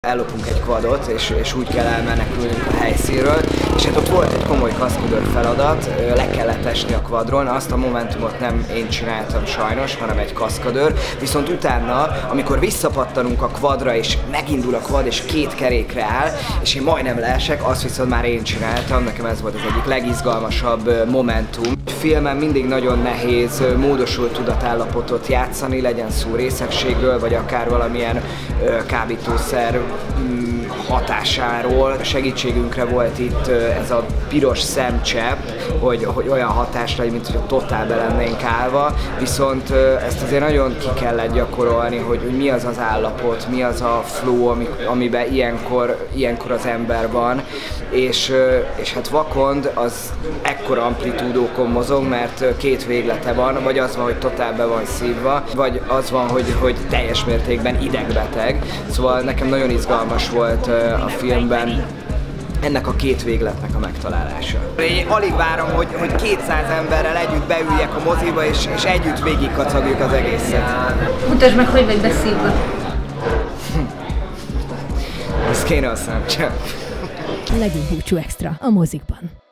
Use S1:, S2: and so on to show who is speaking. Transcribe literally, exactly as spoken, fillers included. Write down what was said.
S1: Ellopunk egy quadot, és, és úgy kell elmenekülnünk a helyszínről, és hát ott volt egy komoly kaszkadőr feladat, le kellett esni a quadról, azt a momentumot nem én csináltam sajnos, hanem egy kaszkadőr, viszont utána, amikor visszapattanunk a quadra, és megindul a quad, és két kerékre áll, és én majdnem leesek, azt viszont már én csináltam, nekem ez volt az egyik legizgalmasabb momentum. Filmen mindig nagyon nehéz módosult tudatállapotot játszani, legyen szó részegségről, vagy akár valamilyen kábítószer hatásáról. Segítségünkre volt itt ez a piros szemcsepp, hogy, hogy olyan hatásra, mint hogy totál be lennénk állva, viszont ezt azért nagyon ki kellett gyakorolni, hogy, hogy mi az az állapot, mi az a flow, ami, amiben ilyenkor, ilyenkor az ember van, és, és hát vakond az ekkora amplitúdókon mozog, mert két véglete van, vagy az van, hogy totál be van szívva, vagy az van, hogy, hogy teljes mértékben idegbeteg. Szóval nekem nagyon izgalmas volt a filmben ennek a két végletnek a megtalálása. Én alig várom, hogy, hogy kétszáz emberrel együtt beüljek a moziba, és, és együtt végigkacagjuk az egészet.
S2: Mutasd meg, hogy vagy beszívva.
S1: Ez kéne a szemcsepp.
S3: Legjobb búcsú extra a mozikban.